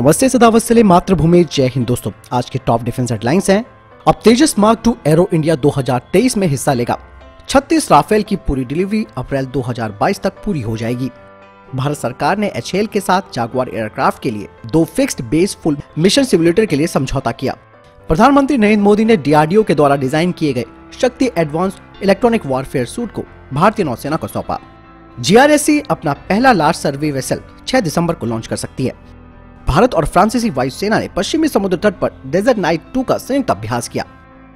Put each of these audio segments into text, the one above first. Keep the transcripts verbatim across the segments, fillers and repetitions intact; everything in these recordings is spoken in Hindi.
नमस्ते सदावत से मातृभूमि, जय हिंद दोस्तों। आज के टॉप डिफेंस हेडलाइंस हैं। अब Tejas mark two Aero India दो हज़ार तेईस में हिस्सा लेगा। छत्तीस राफेल की पूरी डिलीवरी अप्रैल दो हज़ार बाईस तक पूरी हो जाएगी। भारत सरकार ने एच ए एल के साथ जागुआर एयरक्राफ्ट के लिए दो fixed base full mission simulator के लिए समझौता किया। प्रधानमंत्री नरेंद्र मोदी ने डी आर डी ओ के द्वारा डिजाइन किए गए शक्ति एडवांस इलेक्ट्रॉनिक वॉरफेयर सूट को भारतीय नौसेना को सौंपा। जी आर एस सी अपना पहला लार्ज सर्वे वेसल छह दिसंबर को लॉन्च कर सकती है। भारत और फ्रांसीसी वायुसेना ने पश्चिमी समुद्र तट पर डेजर्ट नाइट टू का संयुक्त अभ्यास किया।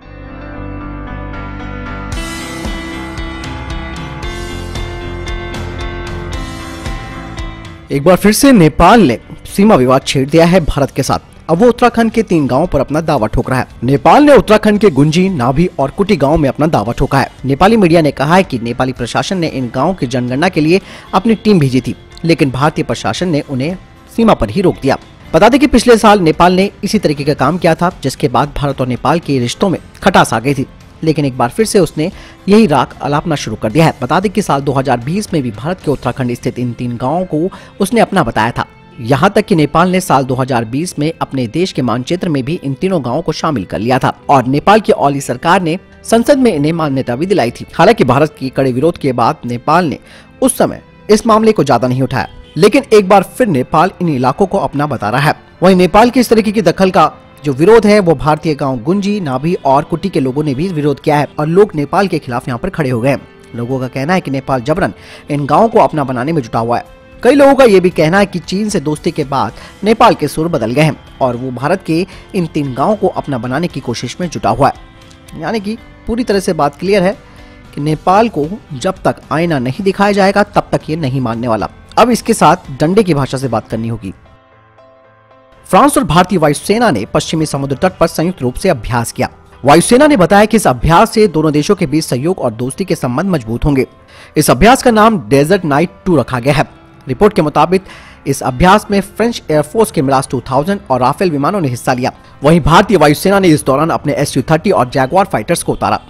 एक बार फिर से नेपाल ने सीमा विवाद छेड़ दिया है भारत के साथ। अब वो उत्तराखंड के तीन गांवों पर अपना दावा ठोक रहा है। नेपाल ने उत्तराखंड के गुंजी, नाभी और कुटी गांव में अपना दावा ठोका है। नेपाली मीडिया ने कहा है कि नेपाली प्रशासन ने इन गांवों की जनगणना के लिए अपनी टीम भेजी थी, लेकिन भारतीय प्रशासन ने उन्हें सीमा पर ही रोक दिया। बता दें कि पिछले साल नेपाल ने इसी तरीके का काम किया था, जिसके बाद भारत और नेपाल के रिश्तों में खटास आ गई थी, लेकिन एक बार फिर से उसने यही राख अलापना शुरू कर दिया है। बता दें कि साल दो हज़ार बीस में भी भारत के उत्तराखंड स्थित इन तीन गांवों को उसने अपना बताया था। यहाँ तक कि नेपाल ने साल दो हज़ार बीस में अपने देश के मानचित्र में भी इन तीनों गांवों को शामिल कर लिया था और नेपाल की ओली सरकार ने संसद में इन्हें मान्यता भी दिलाई थी। हालांकि भारत की कड़े विरोध के बाद नेपाल ने उस समय इस मामले को ज्यादा नहीं उठाया, लेकिन एक बार फिर नेपाल इन इलाकों को अपना बता रहा है। वहीं नेपाल की इस तरीके की दखल का जो विरोध है वो भारतीय गांव गुंजी, नाभी और कुटी के लोगों ने भी विरोध किया है और लोग नेपाल के खिलाफ यहाँ पर खड़े हो गए हैं। लोगों का कहना है कि नेपाल जबरन इन गांवों को अपना बनाने में जुटा हुआ है। कई लोगों का ये भी कहना है कि चीन से दोस्ती के बाद नेपाल के सुर बदल गए हैं और वो भारत के इन तीन गांवों को अपना बनाने की कोशिश में जुटा हुआ है। यानी कि पूरी तरह से बात क्लियर है कि नेपाल को जब तक आईना नहीं दिखाया जाएगा तब तक ये नहीं मानने वाला। अब इसके साथ डंडे की भाषा से बात करनी होगी। फ्रांस और भारतीय वायुसेना ने पश्चिमी समुद्र तट पर संयुक्त रूप से अभ्यास किया। वायुसेना ने बताया कि इस अभ्यास से दोनों देशों के बीच सहयोग और दोस्ती के संबंध मजबूत होंगे। इस अभ्यास का नाम डेजर्ट नाइट टू रखा गया है। रिपोर्ट के मुताबिक इस अभ्यास में फ्रेंच एयरफोर्स के मिराज दो हज़ार और राफेल विमानों ने हिस्सा लिया। वहीं भारतीय वायुसेना ने इस दौरान अपने एस यू थर्टी और जैगुआर फाइटर्स को उतारा।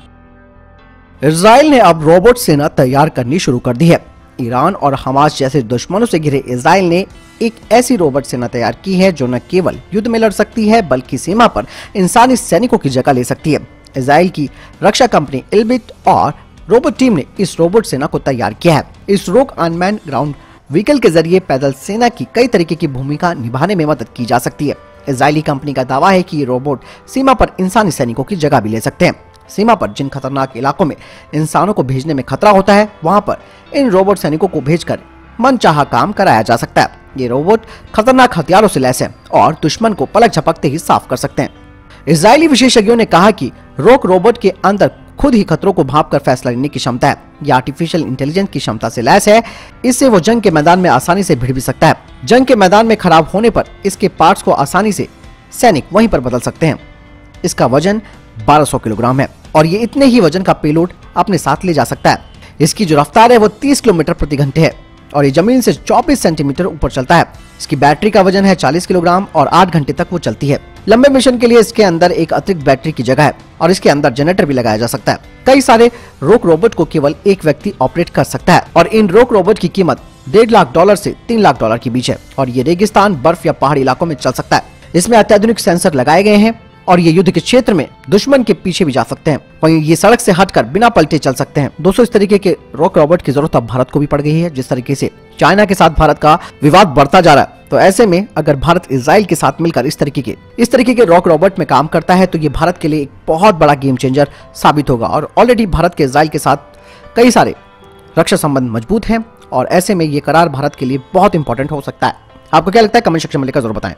इजराइल ने अब रोबोट सेना तैयार करनी शुरू कर दी है। ईरान और हमास जैसे दुश्मनों से घिरे इजराइल ने एक ऐसी रोबोट सेना तैयार की है जो न केवल युद्ध में लड़ सकती है बल्कि सीमा पर इंसानी सैनिकों की जगह ले सकती है। इजराइल की रक्षा कंपनी इल्बिट और रोबोट टीम ने इस रोबोट सेना को तैयार किया है। इस रोक अनमैन ग्राउंड व्हीकल के जरिए पैदल सेना की कई तरीके की भूमिका निभाने में मदद की जा सकती है। इजरायली कंपनी का दावा है कि ये रोबोट सीमा पर इंसानी सैनिकों की जगह भी ले सकते हैं। सीमा पर जिन खतरनाक इलाकों में इंसानों को भेजने में खतरा होता है, वहां पर इन रोबोट सैनिकों को भेजकर मनचाहा काम कराया जा सकता है। ये रोबोट खतरनाक हथियारों से लैस है और दुश्मन को पलक झपकते ही साफ कर सकते हैं। इजरायली विशेषज्ञों ने कहा कि रोक रोबोट के अंदर खुद ही खतरों को भांपकर फैसला लेने की क्षमता है। यह आर्टिफिशियल इंटेलिजेंस की क्षमता से लैस है। इससे वो जंग के मैदान में आसानी से भिड़ भी सकता है। जंग के मैदान में खराब होने पर इसके पार्ट्स को आसानी से सैनिक वहीं पर बदल सकते हैं। इसका वजन बारह सौ किलोग्राम है और ये इतने ही वजन का पेलोड अपने साथ ले जा सकता है। इसकी जो रफ्तार है वो तीस किलोमीटर प्रति घंटे है और ये जमीन से चौबीस सेंटीमीटर ऊपर चलता है। इसकी बैटरी का वजन है चालीस किलोग्राम और आठ घंटे तक वो चलती है। लंबे मिशन के लिए इसके अंदर एक अतिरिक्त बैटरी की जगह है और इसके अंदर जनरेटर भी लगाया जा सकता है। कई सारे रोक रोबोट को केवल एक व्यक्ति ऑपरेट कर सकता है और इन रोक रोबोट की कीमत डेढ़ लाख डॉलर से तीन लाख डॉलर के बीच है और ये रेगिस्तान, बर्फ या पहाड़ी इलाकों में चल सकता है। इसमें अत्याधुनिक सेंसर लगाए गए हैं और ये युद्ध के क्षेत्र में दुश्मन के पीछे भी जा सकते हैं। वहीं ये सड़क से हटकर बिना पलटे चल सकते हैं। दोस्तों, इस तरीके के रोक रोबोट की जरूरत अब भारत को भी पड़ गई है। जिस तरीके से चाइना के साथ भारत का विवाद बढ़ता जा रहा है, तो ऐसे में अगर भारत इजराइल के साथ मिलकर इस तरीके के इस तरीके के रॉक रोबोट में काम करता है तो ये भारत के लिए एक बहुत बड़ा गेम चेंजर साबित होगा। और ऑलरेडी भारत के इजराइल के साथ कई सारे रक्षा संबंध मजबूत हैं और ऐसे में ये करार भारत के लिए बहुत इंपॉर्टेंट हो सकता है। आपको क्या लगता है? कमेंट सेक्शन में लिखकर जरूर बताएं।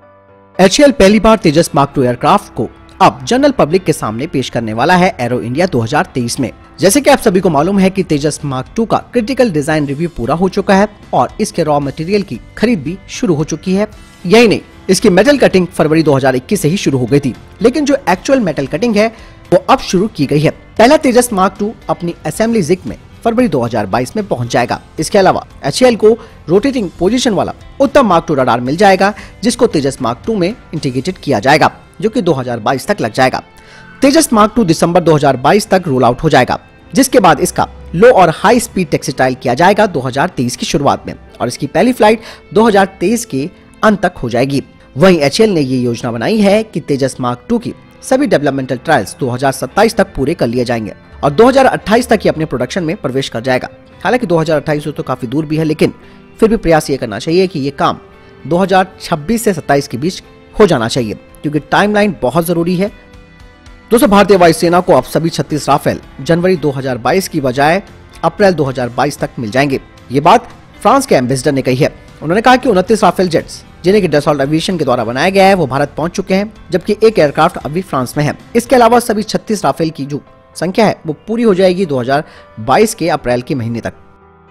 एच ए एल पहली बार तेजस मार्क टू एयरक्राफ्ट को अब जनरल पब्लिक के सामने पेश करने वाला है एरो इंडिया दो हज़ार तेईस में। जैसे कि आप सभी को मालूम है कि तेजस मार्क टू का क्रिटिकल डिजाइन रिव्यू पूरा हो चुका है और इसके रॉ मटेरियल की खरीद भी शुरू हो चुकी है। यही नहीं, इसकी मेटल कटिंग फरवरी दो हज़ार इक्कीस से ही शुरू हो गई थी, लेकिन जो एक्चुअल मेटल कटिंग है वो अब शुरू की गई है। पहला तेजस मार्क टू अपनी असेंबली जिग में फरवरी दो हज़ार बाईस में पहुंच जाएगा। इसके अलावा एच ए एल को रोटेटिंग पोजीशन वाला उत्तम मार्क टू रडार मिल जाएगा, जिसको तेजस मार्क टू में इंटीग्रेटेड किया जाएगा, जो कि दो हज़ार बाईस तक लग जाएगा। तेजस मार्क टू दिसंबर दो हज़ार बाईस तक रोल आउट हो जाएगा, जिसके बाद इसका लो और हाई स्पीड टेक्सटाइल किया जाएगा दो हज़ार तेईस की शुरुआत में और इसकी पहली फ्लाइट दो हज़ार तेईस के अंत तक हो जाएगी। वहीं एच ए एल ने ये योजना बनाई है कि तेजस मार्क टू की सभी डेवलपमेंटल ट्रायल्स दो हज़ार सत्ताईस तक पूरे कर लिए जाएंगे और दो हज़ार अट्ठाईस तक ये अपने प्रोडक्शन में प्रवेश कर जाएगा। हालांकि दो हज़ार अट्ठाईस तो काफी दूर भी है, लेकिन फिर भी प्रयास ये करना चाहिए कि ये काम दो हज़ार छब्बीस से सत्ताईस के बीच हो जाना चाहिए, क्योंकि टाइमलाइन बहुत जरूरी है। दोस्तों, भारतीय वायुसेना को अब सभी छत्तीस राफेल जनवरी दो हज़ार बाईस की बजाय अप्रैल दो हज़ार बाईस तक मिल जाएंगे। ये बात फ्रांस के एम्बेसडर ने कही है। उन्होंने कहा कि उनतीस राफेल जेट्स जिन्हें कि डसॉल्ट एविएशन के द्वारा बनाया गया है वो भारत पहुंच चुके हैं, जबकि एक एयरक्राफ्ट अभी फ्रांस में है। इसके अलावा सभी छत्तीस राफेल की जो संख्या है वो पूरी हो जाएगी दो हज़ार बाईस के अप्रैल के महीने तक।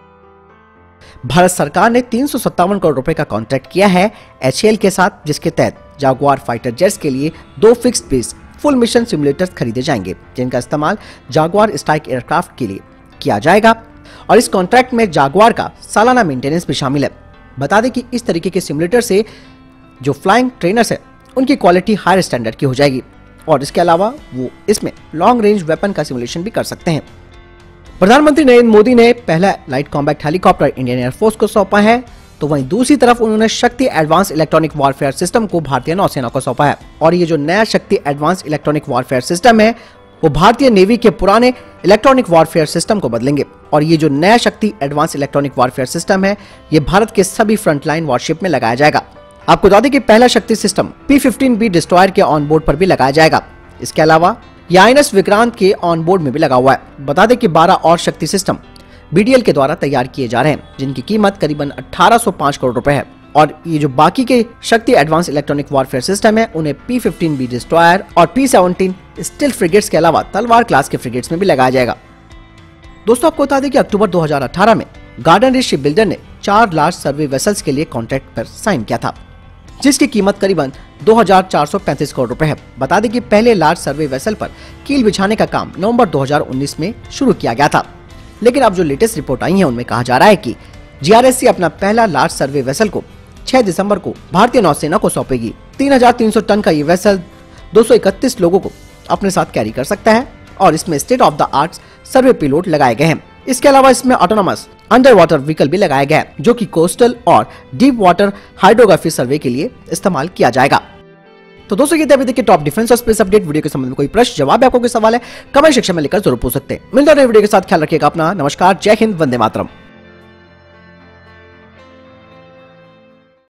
भारत सरकार ने तीन सौ सत्तावन करोड़ रुपए का कॉन्ट्रैक्ट किया है एच ए एल के साथ, जिसके तहत जागुआर फाइटर जेट्स के लिए दो fixed base full mission simulators खरीदे जाएंगे, जिनका इस्तेमाल जागुआर स्ट्राइक एयरक्राफ्ट के लिए किया जाएगा। और इस कॉन्ट्रैक्ट में जागुआर का सालाना मेंटेनेंस भी शामिल है। बता दें कि इस तरीके के सिमुलेटर से जो फ्लाइंग ट्रेनर्स है उनकी क्वालिटी हायर स्टैंडर्ड की हो जाएगी और इसके अलावा वो इसमें लॉन्ग रेंज वेपन का सिमुलेशन भी कर सकते हैं। प्रधानमंत्री नरेंद्र मोदी ने पहला light combat helicopter Indian air force को सौंपा है, तो वहीं दूसरी तरफ उन्होंने शक्ति एडवांस इलेक्ट्रॉनिक वॉरफेयर सिस्टम को भारतीय नौसेना को सौंपा है। और ये जो नया शक्ति एडवांस इलेक्ट्रॉनिक वॉरफेयर सिस्टम है वो भारतीय नेवी के पुराने इलेक्ट्रॉनिक वॉरफेयर सिस्टम को बदलेंगे। और ये जो नया शक्ति एडवांस इलेक्ट्रॉनिक वॉरफेयर सिस्टम है ये भारत के सभी फ्रंटलाइन वॉरशिप में लगाया जाएगा। आपको बता दें कि पहला Shakti system P fifteen B destroyer के ऑन बोर्ड पर भी लगाया जाएगा। इसके अलावा ये आई एन एस विक्रांत के ऑन बोर्ड में भी लगा हुआ है। बता दें कि बारह और शक्ति सिस्टम बी डी एल के द्वारा तैयार किए जा रहे हैं, जिनकी कीमत करीबन अठारह सौ पाँच करोड़ रुपए है। और ये जो बाकी के शक्ति एडवांस इलेक्ट्रॉनिक वॉरफेयर सिस्टम है उन्हें पी फिफ्टीन बी डिस्ट्रॉयर और पी सेवनटीन स्टील फ्रिगेट्स के अलावा तलवार क्लास के फ्रिगेट्स में भी लगाया जाएगा। दोस्तों, आपको बता दें कि अक्टूबर दो हज़ार अठारह में गार्डन रिच शिप बिल्डर ने चार लार्ज सर्वे वेसल्स के लिए कॉन्ट्रैक्ट पर साइन किया था, जिसकी कीमत करीबन दो हज़ार चार सौ पैंतीस करोड़ रुपए है। बता दें कि पहले लार्ज सर्वे वेसल पर कील बिछाने का काम नवंबर दो हज़ार उन्नीस में शुरू किया गया था, लेकिन अब जो लेटेस्ट रिपोर्ट आई है उनमें कहा जा रहा है कि जी आर एस सी अपना पहला लार्ज सर्वे वेसल को छह दिसंबर को भारतीय नौसेना को सौंपेगी। तीन हज़ार तीन सौ टन का ये वेसल दो सौ इकतीस लोगों को अपने साथ कैरी कर सकता है और इसमें state of the art survey payload लगाए गए हैं। इसके अलावा इसमें ऑटोनोमस अंडर वाटर व्हीकल भी लगाया गया है, जो कि कोस्टल और डीप वाटर हाइड्रोग्राफी सर्वे के लिए इस्तेमाल किया जाएगा। तो दोस्तों, ये थे अभी तक के टॉप डिफेंस और स्पेस अपडेट। वीडियो के संबंध में कोई प्रश्न जवाब या कोई सवाल है कमेंट सेक्शन में लिखकर जरूर पूछ सकते हैं। मिलते हैं वीडियो के साथ, ख्याल रखिएगा अपना। नमस्कार, जय हिंद, वंदे मातरम।